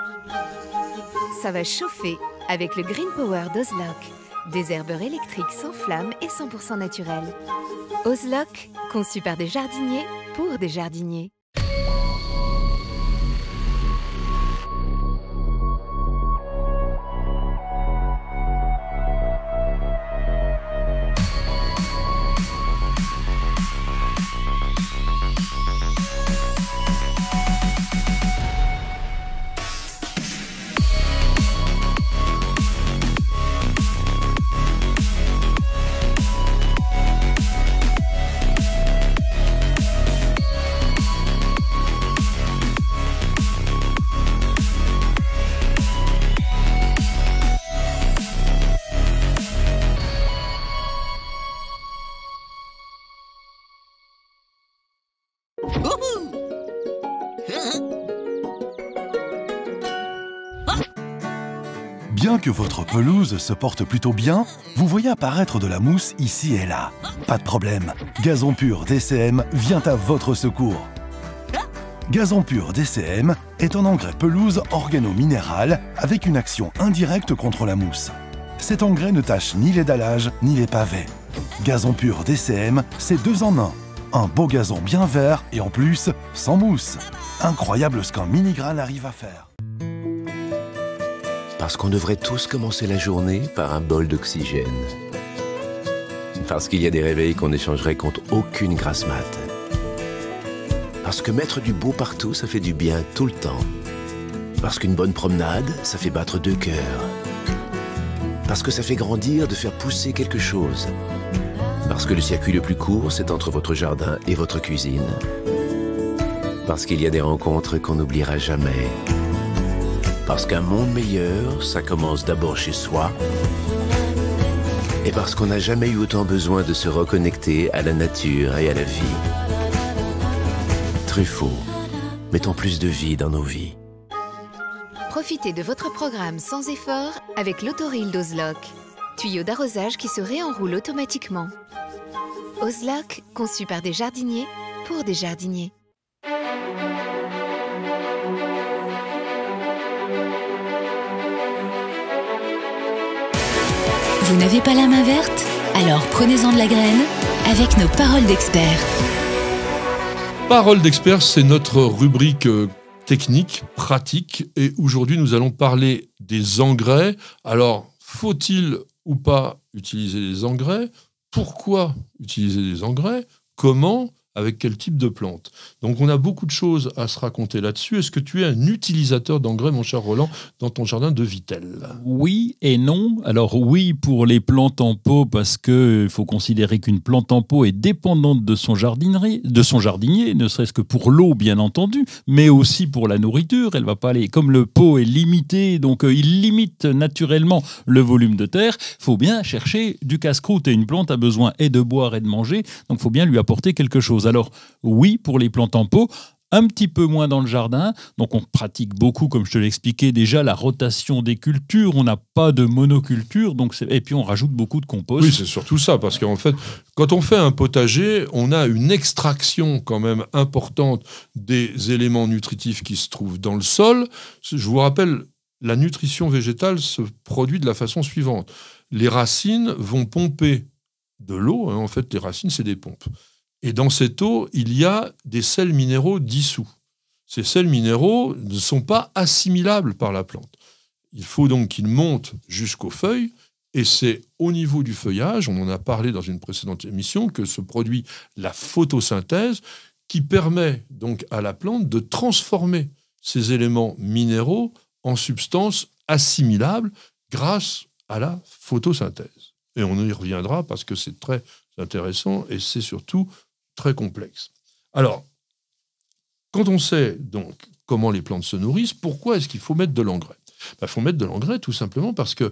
Ça va chauffer avec le Green Power d'Ozlock. Des herbeurs électriques sans flamme et 100% naturels. Ozlock, conçu par des jardiniers pour des jardiniers. Bien que votre pelouse se porte plutôt bien, vous voyez apparaître de la mousse ici et là. Pas de problème, Gazon Pur DCM vient à votre secours. Gazon Pur DCM est un engrais pelouse organo-minéral avec une action indirecte contre la mousse. Cet engrais ne tâche ni les dallages ni les pavés. Gazon Pur DCM, c'est 2 en 1. Un beau gazon bien vert et en plus, sans mousse. Incroyable ce qu'un mini-grain arrive à faire. Parce qu'on devrait tous commencer la journée par un bol d'oxygène. Parce qu'il y a des réveils qu'on échangerait contre aucune grasse mat. Parce que mettre du beau partout, ça fait du bien tout le temps. Parce qu'une bonne promenade, ça fait battre 2 cœurs. Parce que ça fait grandir de faire pousser quelque chose. Parce que le circuit le plus court, c'est entre votre jardin et votre cuisine. Parce qu'il y a des rencontres qu'on n'oubliera jamais. Parce qu'un monde meilleur, ça commence d'abord chez soi. Et parce qu'on n'a jamais eu autant besoin de se reconnecter à la nature et à la vie. Truffaut, mettons plus de vie dans nos vies. Profitez de votre programme sans effort avec l'autoril d'Ozlock. Tuyau d'arrosage qui se réenroule automatiquement. Ozlock, conçu par des jardiniers pour des jardiniers. Vous n'avez pas la main verte? Alors prenez-en de la graine avec nos paroles d'experts. Paroles d'experts, c'est notre rubrique technique, pratique. Et aujourd'hui, nous allons parler des engrais. Alors, faut-il ou pas utiliser des engrais? Pourquoi utiliser des engrais? Comment? Avec quel type de plante? Donc, on a beaucoup de choses à se raconter là-dessus. Est-ce que tu es un utilisateur d'engrais, mon cher Roland, dans ton jardin de Vittel? Oui et non. Alors oui, pour les plantes en pot, parce qu'il faut considérer qu'une plante en pot est dépendante de son jardinier, ne serait-ce que pour l'eau, bien entendu, mais aussi pour la nourriture. Elle va pas aller, comme le pot est limité, donc il limite naturellement le volume de terre, il faut bien chercher du casse-croûte. Et une plante a besoin et de boire et de manger, donc il faut bien lui apporter quelque chose. Alors oui, pour les plantes en pot, un petit peu moins dans le jardin. Donc on pratique beaucoup, comme je te l'expliquais déjà, la rotation des cultures. On n'a pas de monoculture, et puis on rajoute beaucoup de compost. Oui, c'est surtout ça, parce qu'en fait, quand on fait un potager, on a une extraction quand même importante des éléments nutritifs qui se trouvent dans le sol. Je vous rappelle, la nutrition végétale se produit de la façon suivante. Les racines vont pomper de l'eau. En fait, les racines, c'est des pompes. Et dans cette eau, il y a des sels minéraux dissous. Ces sels minéraux ne sont pas assimilables par la plante. Il faut donc qu'ils montent jusqu'aux feuilles, et c'est au niveau du feuillage, on en a parlé dans une précédente émission, que se produit la photosynthèse, qui permet donc à la plante de transformer ces éléments minéraux en substances assimilables grâce à la photosynthèse. Et on y reviendra parce que c'est très intéressant et c'est surtout très complexe. Alors, quand on sait donc comment les plantes se nourrissent, pourquoi est-ce qu'il faut mettre de l'engrais? Il faut mettre de l'engrais tout simplement parce que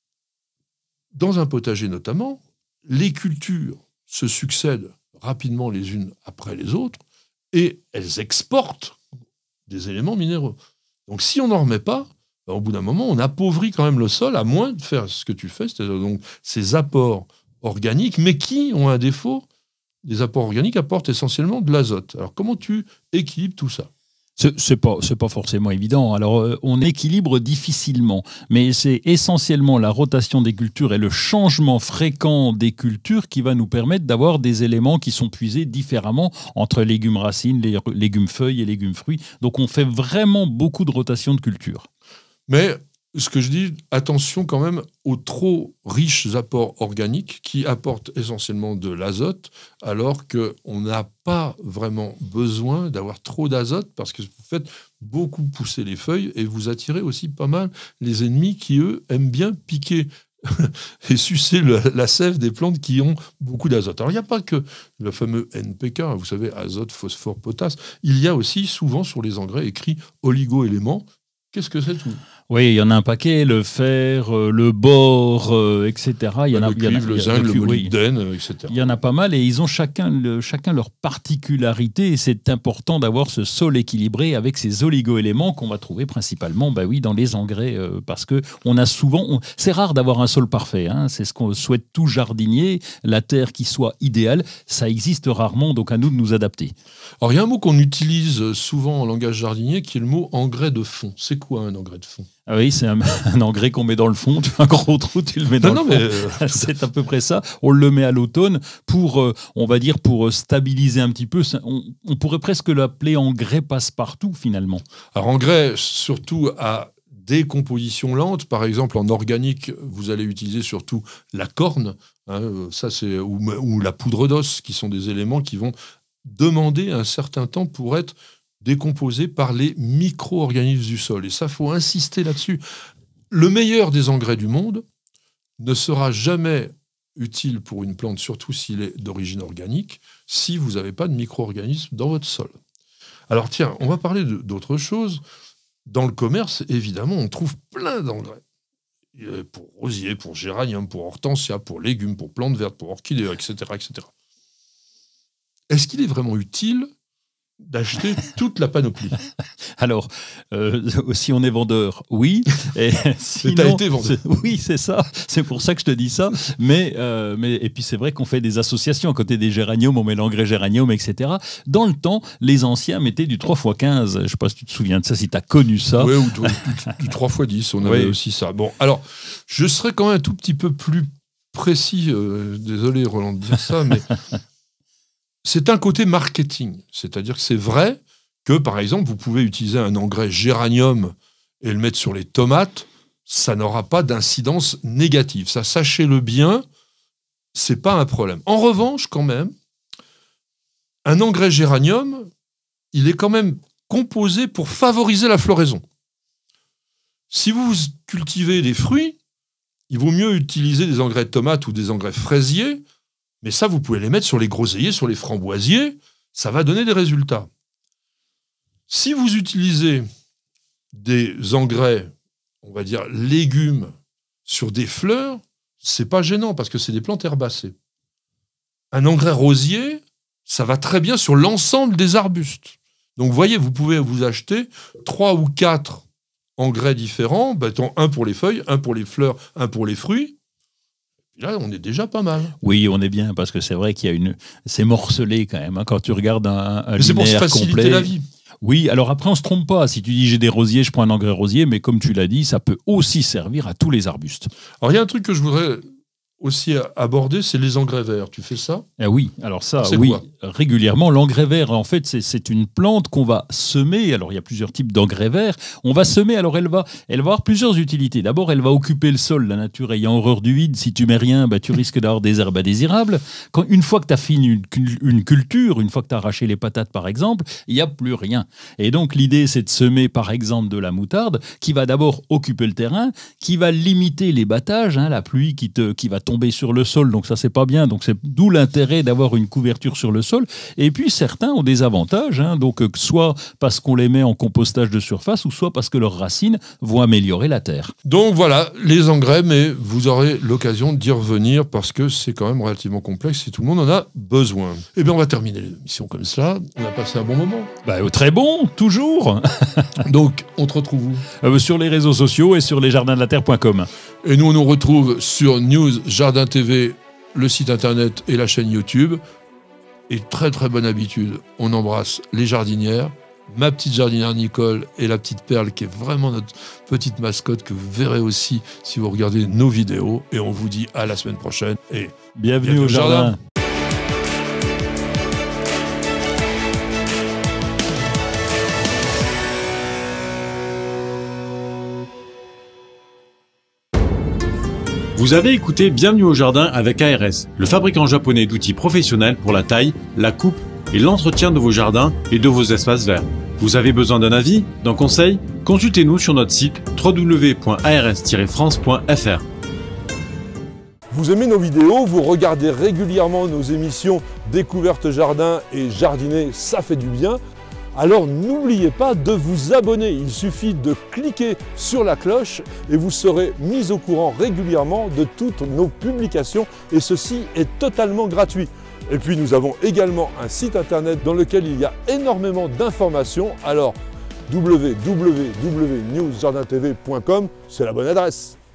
dans un potager notamment, les cultures se succèdent rapidement les unes après les autres et elles exportent des éléments minéraux. Donc si on n'en remet pas, au bout d'un moment, on appauvrit quand même le sol, à moins de faire ce que tu fais, c'est-à-dire donc ces apports organiques, mais qui ont un défaut. Les apports organiques apportent essentiellement de l'azote. Alors comment tu équilibres tout ça? C'est pas forcément évident. Alors, on équilibre difficilement, mais c'est essentiellement la rotation des cultures et le changement fréquent des cultures qui va nous permettre d'avoir des éléments qui sont puisés différemment entre légumes racines, les légumes feuilles et légumes fruits. Donc, on fait vraiment beaucoup de rotation de culture. Mais ce que je dis, attention quand même aux trop riches apports organiques qui apportent essentiellement de l'azote, alors qu'on n'a pas vraiment besoin d'avoir trop d'azote parce que vous faites beaucoup pousser les feuilles et vous attirez aussi pas mal les ennemis qui, eux, aiment bien piquer et sucer la sève des plantes qui ont beaucoup d'azote. Alors, il n'y a pas que le fameux NPK, vous savez, azote, phosphore, potasse. Il y a aussi souvent sur les engrais écrit oligo-éléments. Qu'est-ce que c'est tout ? Oui, il y en a un paquet, le fer, le bore, etc. Il y en a, le cuivre, le zinc, le molybdène, etc. Il y en a pas mal et ils ont chacun leur particularité et c'est important d'avoir ce sol équilibré avec ces oligo-éléments qu'on va trouver principalement dans les engrais parce que on a souvent... c'est rare d'avoir un sol parfait, hein, c'est ce qu'on souhaite tout jardinier, la terre qui soit idéale, ça existe rarement, donc à nous de nous adapter. Alors il y a un mot qu'on utilise souvent en langage jardinier qui est le mot engrais de fond. C'est quoi un engrais de fond ? Ah oui, c'est un engrais qu'on met dans le fond. Tu fais un gros trou, tu le mets dans le fond. C'est à peu près ça. On le met à l'automne pour, on va dire, pour stabiliser un petit peu. On pourrait presque l'appeler engrais passe-partout, finalement. Alors, engrais, surtout à décomposition lente. Par exemple, en organique, vous allez utiliser surtout la corne, hein, ça c'est, ou la poudre d'os, qui sont des éléments qui vont demander un certain temps pour être décomposés par les micro-organismes du sol. Et ça, il faut insister là-dessus. Le meilleur des engrais du monde ne sera jamais utile pour une plante, surtout s'il est d'origine organique, si vous n'avez pas de micro-organismes dans votre sol. Alors tiens, on va parler d'autre chose. Dans le commerce, évidemment, on trouve plein d'engrais. Pour rosier, pour géranium, pour hortensia, pour légumes, pour plantes vertes, pour orchidées, etc., etc. Est-ce qu'il est vraiment utile d'acheter toute la panoplie? Alors, si on est vendeur, oui. Et sinon, t'as été vendeur. Oui, c'est ça. C'est pour ça que je te dis ça. Mais et puis c'est vrai qu'on fait des associations. À côté des géraniums, on met l'engrais géranium, etc. Dans le temps, les anciens mettaient du 3x15. Je ne sais pas si tu te souviens de ça, si tu as connu ça. Oui, ou du 3x10. On avait aussi ça. Bon, alors, je serais quand même un tout petit peu plus précis. Désolé, Roland, de dire ça, mais... C'est un côté marketing, c'est-à-dire que c'est vrai que, par exemple, vous pouvez utiliser un engrais géranium et le mettre sur les tomates, ça n'aura pas d'incidence négative. Ça, sachez-le bien, c'est pas un problème. En revanche, quand même, un engrais géranium, il est quand même composé pour favoriser la floraison. Si vous cultivez des fruits, il vaut mieux utiliser des engrais de tomates ou des engrais fraisiers. Mais ça, vous pouvez les mettre sur les groseilliers, sur les framboisiers, ça va donner des résultats. Si vous utilisez des engrais, on va dire légumes, sur des fleurs, c'est pas gênant parce que c'est des plantes herbacées. Un engrais rosier, ça va très bien sur l'ensemble des arbustes. Donc, vous voyez, vous pouvez vous acheter 3 ou 4 engrais différents, un pour les feuilles, un pour les fleurs, un pour les fruits. Là, on est déjà pas mal. Oui, on est bien, parce que c'est vrai qu'il y a c'est morcelé quand même, hein, quand tu regardes un linéaire complet. C'est pour se faciliter la vie. Oui, alors après, on ne se trompe pas. Si tu dis j'ai des rosiers, je prends un engrais rosier, mais comme tu l'as dit, ça peut aussi servir à tous les arbustes. Alors, il y a un truc que je voudrais aussi aborder, c'est les engrais verts. Tu fais ça ? Oui, alors ça, c'est oui, quoi ? Régulièrement. L'engrais vert, en fait, c'est une plante qu'on va semer. Alors, il y a plusieurs types d'engrais verts. On va semer, alors elle va avoir plusieurs utilités. D'abord, elle va occuper le sol, la nature ayant horreur du vide. Si tu mets rien, tu risques d'avoir des herbes indésirables. Une fois que tu as fini une culture, une fois que tu as arraché les patates, par exemple, il n'y a plus rien. Et donc, l'idée, c'est de semer, par exemple, de la moutarde, qui va d'abord occuper le terrain, qui va limiter les battages, hein, la pluie qui va tomber sur le sol, donc ça c'est pas bien, donc c'est d'où l'intérêt d'avoir une couverture sur le sol. Et puis certains ont des avantages, hein, donc soit parce qu'on les met en compostage de surface, ou soit parce que leurs racines vont améliorer la terre. Donc voilà, les engrais, mais vous aurez l'occasion d'y revenir parce que c'est quand même relativement complexe et tout le monde en a besoin. Eh bien on va terminer l'émission comme ça, on a passé un bon moment. Très bon, toujours. Donc on te retrouve où ? Sur les réseaux sociaux et sur lesjardinslaterre.com. Et nous, on nous retrouve sur News Jardin TV, le site internet et la chaîne YouTube. Et très très bonne habitude, on embrasse les jardinières ma petite jardinière Nicole et la petite Perle, qui est vraiment notre petite mascotte, que vous verrez aussi si vous regardez nos vidéos. Et on vous dit à la semaine prochaine. Et bienvenue au jardin. Vous avez écouté Bienvenue au jardin avec ARS, le fabricant japonais d'outils professionnels pour la taille, la coupe et l'entretien de vos jardins et de vos espaces verts. Vous avez besoin d'un avis, d'un conseil? Consultez-nous sur notre site www.ars-france.fr. Vous aimez nos vidéos, vous regardez régulièrement nos émissions Découverte Jardin et Jardiner, ça fait du bien. Alors n'oubliez pas de vous abonner, il suffit de cliquer sur la cloche et vous serez mis au courant régulièrement de toutes nos publications et ceci est totalement gratuit. Et puis nous avons également un site internet dans lequel il y a énormément d'informations, alors www.newsjardintv.com, c'est la bonne adresse.